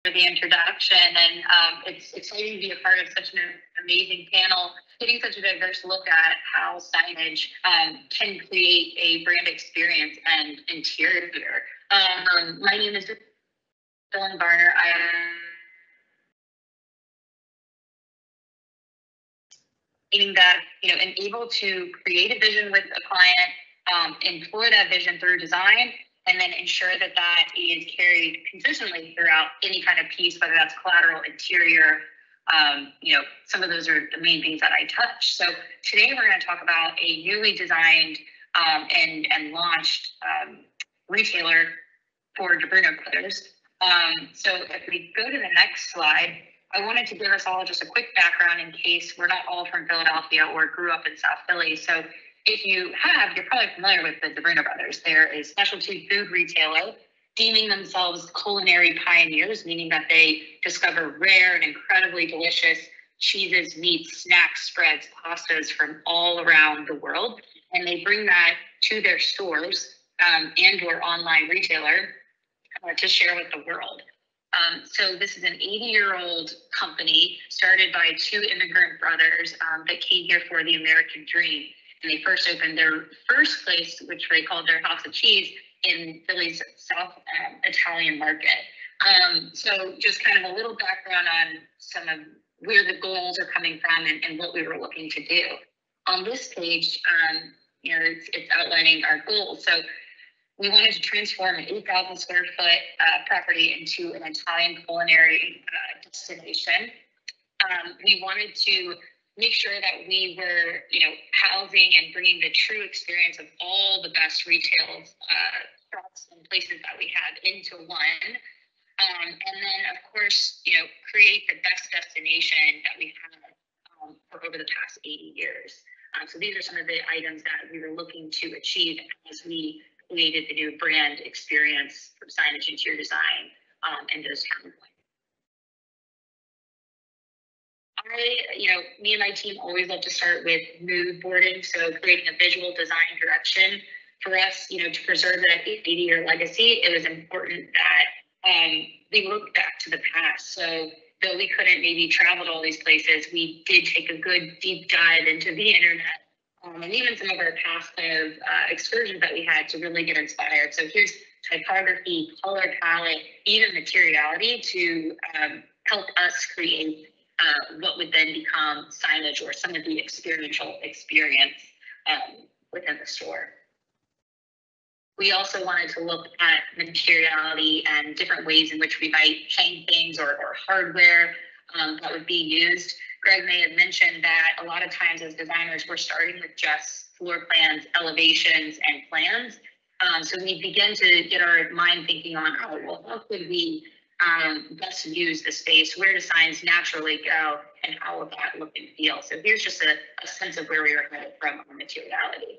for the introduction, and it's exciting to be a part of such an amazing panel, getting such a diverse look at how signage can create a brand experience and interior. My name is Garner. I am meaning that, am able to create a vision with a client, employ that vision through design, and then ensure that that is carried consistently throughout any kind of piece, whether that's collateral, interior. Some of those are the main things that I touch. So today we're going to talk about a newly designed and launched retailer for DeBruno Brothers. So if we go to the next slide, I wanted to give us all just a quick background in case we're not all from Philadelphia or grew up in South Philly. So if you have, you're probably familiar with the DeBruno Brothers. They're a specialty food retailer, deeming themselves culinary pioneers, meaning that they discover rare and incredibly delicious cheeses, meats, snacks, spreads, pastas from all around the world. And they bring that to their stores and or online retailer to share with the world. So this is an 80-year-old company started by two immigrant brothers that came here for the American dream. And they first opened their first place, which they called their House of Cheese, in Philly's South Italian market. So just kind of a little background on some of where the goals are coming from and what we were looking to do. On this page, it's outlining our goals. So we wanted to transform an 8,000 square foot property into an Italian culinary destination. We wanted to make sure that we were, housing and bringing the true experience of all the best retail shops and places that we have into one. And then, of course, create the best destination that we've had for over the past 80 years. So these are some of the items that we were looking to achieve as we created the new brand experience from signage, interior design, and those talent points. Me and my team always love to start with mood boarding. So creating a visual design direction for us, to preserve that 80-year legacy, it was important that we look back to the past. So though we couldn't maybe travel to all these places, we did take a good deep dive into the internet and even some of our past kind of excursions that we had to really get inspired. So here's typography, color palette, even materiality to help us create what would then become signage or some of the experiential experience within the store. We also wanted to look at materiality and different ways in which we might hang things or hardware that would be used. Greg may have mentioned that a lot of times as designers, we're starting with just floor plans, elevations, and plans. So we begin to get our mind thinking on, how could we best use the space? Where do signs naturally go? And how will that look and feel? So here's just a sense of where we were headed from our materiality.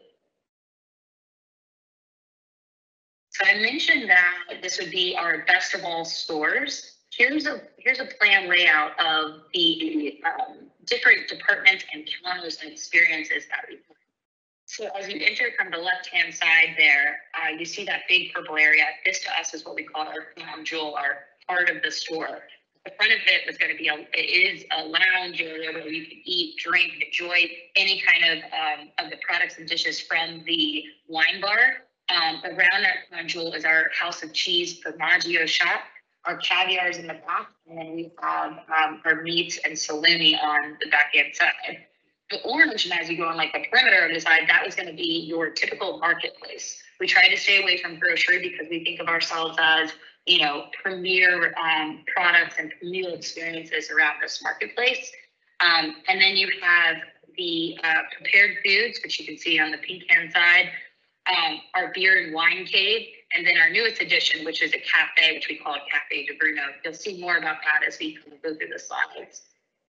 So I mentioned that this would be our best of all stores. Here's a plan layout of the different departments and counters and experiences that we have. So as you enter from the left-hand side there, you see that big purple area. This to us is what we call our crown jewel, our part of the store. The front of it was going to be a lounge area where you could eat, drink, enjoy any kind of the products and dishes from the wine bar. Around that crown jewel is our House of Cheese Formaggio shop. Our caviar is in the back, and then we have our meats and salumi on the backhand side. The orange, and as you go on like the perimeter of the side, that was going to be your typical marketplace. We try to stay away from grocery because we think of ourselves as, premier products and premier experiences around this marketplace. And then you have the prepared foods, which you can see on the pink hand side, our beer and wine cave, and then our newest addition, which is a cafe, which we call Cafe DeBruno. You'll see more about that as we go through the slides.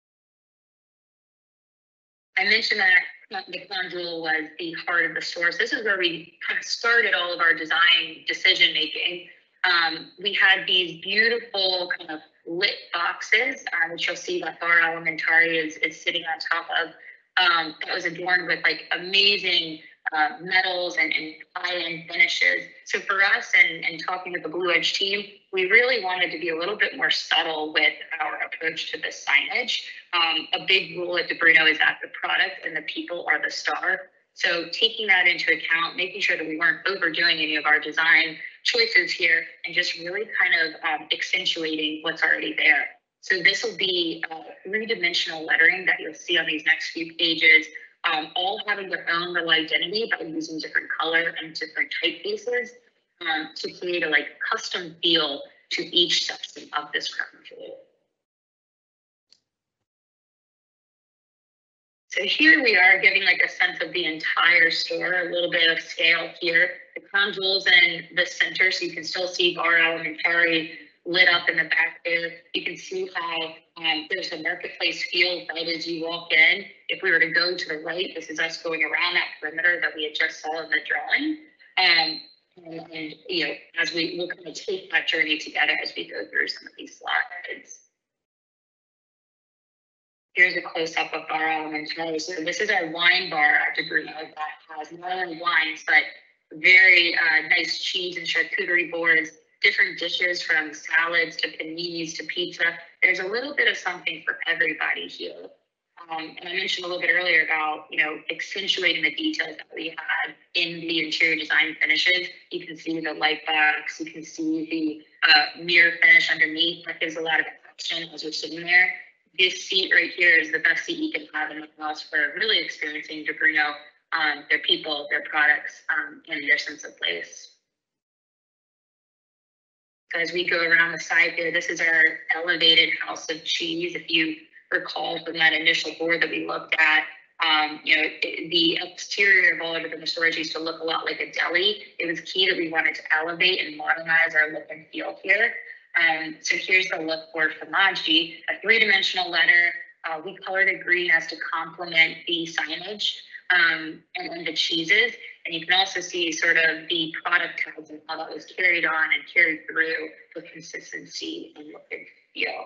I mentioned that the crown jewel was the heart of the store. So this is where we kind of started all of our design decision making. We had these beautiful kind of lit boxes, which you'll see that bar elementary is sitting on top of. That was adorned with like amazing metals and high-end finishes. So for us and talking with the BluEdge team, we really wanted to be a little bit more subtle with our approach to the signage. A big rule at DeBruno is that the product and the people are the star. So taking that into account, making sure that we weren't overdoing any of our design choices here and just really kind of accentuating what's already there. So this will be three-dimensional lettering that you'll see on these next few pages, all having their own little identity by using different color and different typefaces to create a custom feel to each section of this crown jewel. So here we are giving a sense of the entire store, a little bit of scale here. The crown jewel's in the center, so you can still see bar elementary lit up in the back there. You can see how there's a marketplace feel right as you walk in. If we were to go to the right, this is us going around that perimeter that we had just saw in the drawing. And as we'll kind of take that journey together as we go through some of these slides. Here's a close-up of bar elementary. So this is our wine bar at DeBruno that has not only wines, but very nice cheese and charcuterie boards, different dishes from salads to paninis to pizza. There's a little bit of something for everybody here. And I mentioned a little bit earlier about, accentuating the details that we had in the interior design finishes. You can see the light box, you can see the mirror finish underneath. That gives a lot of action as you're sitting there. This seat right here is the best seat you can have in the house for really experiencing DeBruno, their people, their products, and their sense of place. So as we go around the side here, this is our elevated house of cheese. If you recall from that initial board that we looked at, the exterior of all of the storage used to look a lot like a deli. It was key that we wanted to elevate and modernize our look and feel here. So here's the look for Formaggio, a three-dimensional letter. We colored it green as to complement the signage and the cheeses. And you can also see sort of the product tags and how that was carried on and carried through for consistency and look and feel.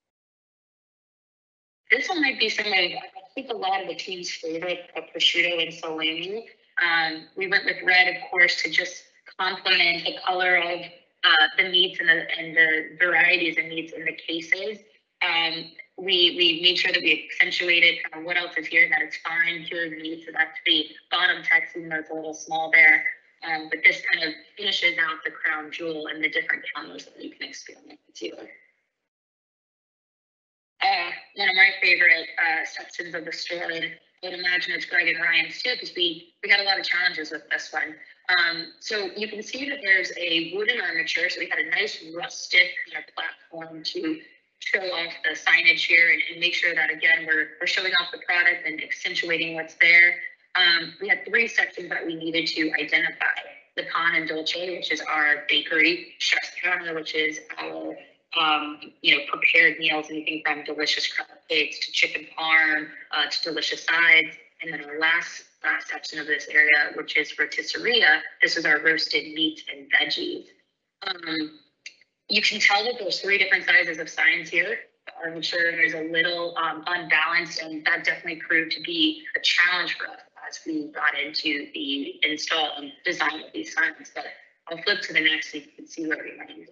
This one might be some of, I think, a lot of the team's favorite, prosciutto and salami. We went with red, of course, to just complement the color of the meats and the varieties of meats in the cases. We made sure that we accentuated kind of what else is here, that it's fine cured meat, so that's the bottom text, even though it's a little small there. But this kind of finishes out the crown jewel and the different counters that you can experiment with too. One of my favorite sections of the store, and I would imagine it's Greg and Ryan's too, because we had a lot of challenges with this one. So you can see that there's a wooden armature, so we had a nice rustic kind of platform to show off the signage here and make sure that, again, we're showing off the product and accentuating what's there. We had three sections that we needed to identify: the pan and dolce, which is our bakery; chef's counter, which is our prepared meals, anything from delicious crab cakes to chicken parm to delicious sides. And then our last section of this area, which is rotisseria, this is our roasted meats and veggies. You can tell that there's three different sizes of signs here. I'm sure there's a little unbalanced, and that definitely proved to be a challenge for us as we got into the install and design of these signs. But I'll flip to the next so you can see where we landed.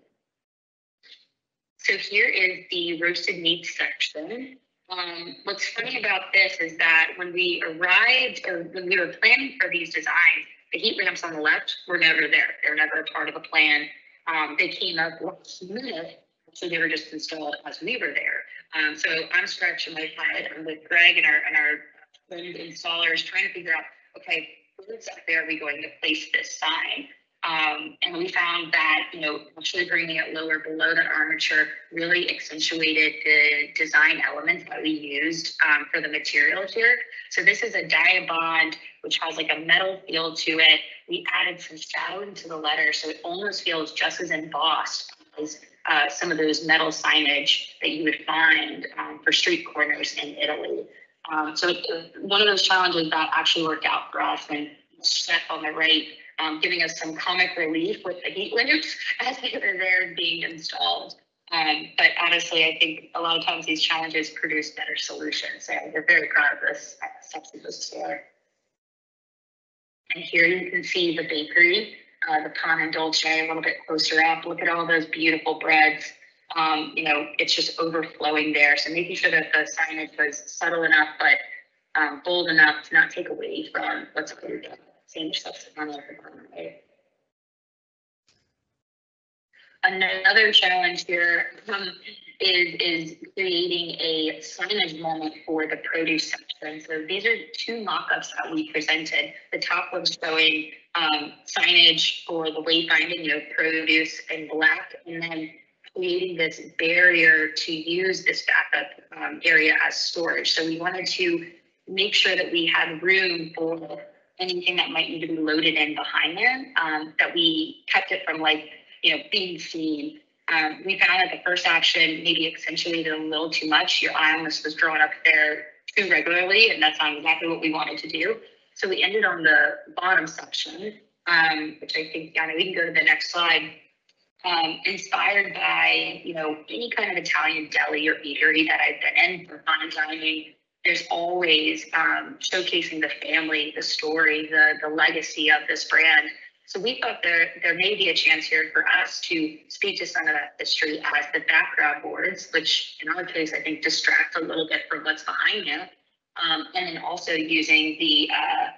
So here is the roasted meat section. What's funny about this is that when we arrived, or when we were planning for these designs, the heat ramps on the left were never there. They were never a part of the plan. They came up last minute, so they were just installed as we were there. So I'm scratching my head. I'm with Greg and our friend installers trying to figure out, okay, where exactly are we going to place this sign? And we found that, actually bringing it lower below that armature really accentuated the design elements that we used for the materials here. So this is a Diabond, which has like a metal feel to it. We added some shadowing to the letter, so it almost feels just as embossed as some of those metal signage that you would find for street corners in Italy. So one of those challenges that actually worked out for us, and Steph on the right, giving us some comic relief with the heat lamps as they were there being installed. But honestly, I think a lot of times these challenges produce better solutions. So we're very proud of this section of the store. And here you can see the bakery, the pan and dolce a little bit closer up. Look at all those beautiful breads. You know, it's just overflowing there. So making sure that the signage was subtle enough, but bold enough to not take away from what's already done. Same stuff on the bottom right. Another challenge here is creating a signage moment for the produce section. So these are two mock-ups that we presented. The top one showing signage for the wayfinding, you know, produce in black, and then creating this barrier to use this backup area as storage. So we wanted to make sure that we had room for anything that might need to be loaded in behind there, that we kept it from, like, you know, being seen. We found that the first action maybe accentuated a little too much. Your eye almost was drawn up there too regularly, and that's not exactly what we wanted to do. So we ended on the bottom section, which I think, Garner, we can go to the next slide. Inspired by, you know, any kind of Italian deli or eatery that I've been in for fine dining, there's always showcasing the family, the story, the legacy of this brand. So we thought there may be a chance here for us to speak to some of that history as the background boards, which in our case, I think distract a little bit from what's behind it. And then also using the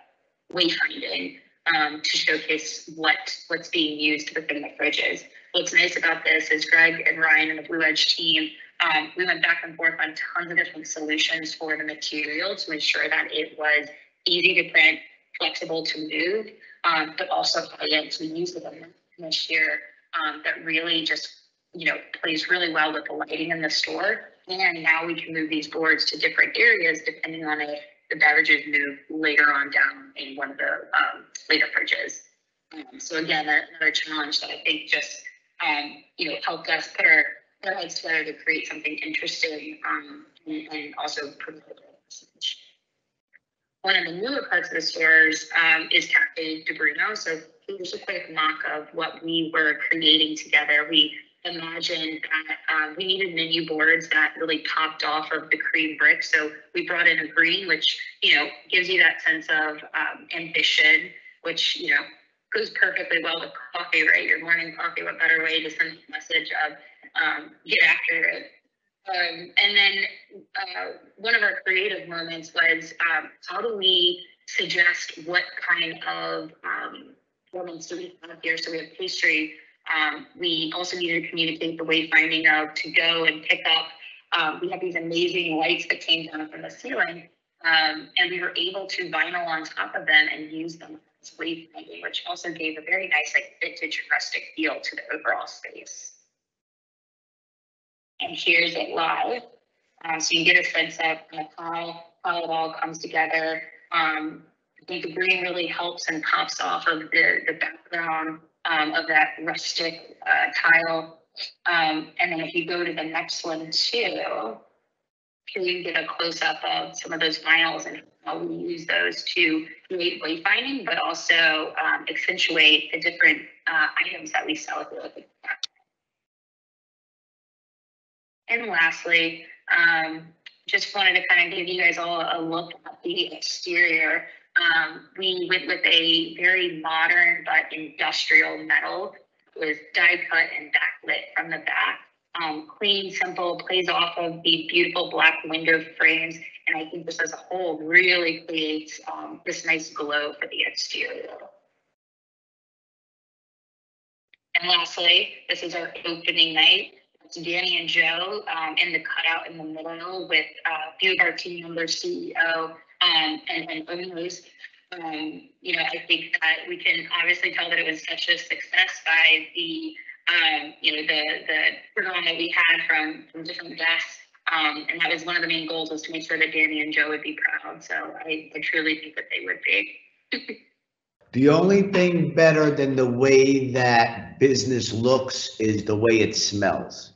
wayfinding to showcase what's being used within the fridges. What's nice about this is Greg and Ryan and the BluEdge team, we went back and forth on tons of different solutions for the material to ensure that it was easy to print, flexible to move, but also to use the finish here that really just, you know, plays really well with the lighting in the store. And now we can move these boards to different areas depending on if the beverages move later on down in one of the later fridges. So again, another challenge that I think just you know, helped us put our heads together to create something interesting and also provide a message. One of the newer parts of the stores is Cafe de Bruno. So here's a quick mock of what we were creating together. We imagined that we needed menu boards that really popped off of the cream brick. So we brought in a green, which, you know, gives you that sense of ambition, which, you know, goes perfectly well with coffee, right? Your morning coffee, what better way to send a message of get after it. And then one of our creative moments was how do we suggest what kind of moments do we have here? So we have pastry. We also needed to communicate the wayfinding of to go and pick up. We have these amazing lights that came down from the ceiling, and we were able to vinyl on top of them and use them as wayfinding, which also gave a very nice, like, vintage rustic feel to the overall space. And here's it live. So you get a sense of how it all comes together. I think the green really helps and pops off of the background of that rustic tile. And then if you go to the next one too, here you get a close-up of some of those vinyls and how we use those to create wayfinding, but also accentuate the different items that we sell here. And lastly, just wanted to kind of give you guys all a look at the exterior. We went with a very modern but industrial metal. It was die cut and backlit from the back. Clean, simple, plays off of the beautiful black window frames. And I think this as a whole really creates this nice glow for the exterior. And lastly, this is our opening night. It's Danny and Joe in the cutout in the middle with a few of our team members, CEO and owners. You know, I think that we can obviously tell that it was such a success by the you know, the program that we had from different guests. And that was one of the main goals, was to make sure that Danny and Joe would be proud. So I truly think that they would be. The only thing better than the way that business looks is the way it smells.